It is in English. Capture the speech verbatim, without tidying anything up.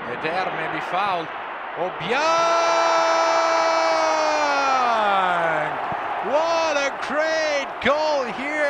Eder maybe fouled. Obiang! What a great goal here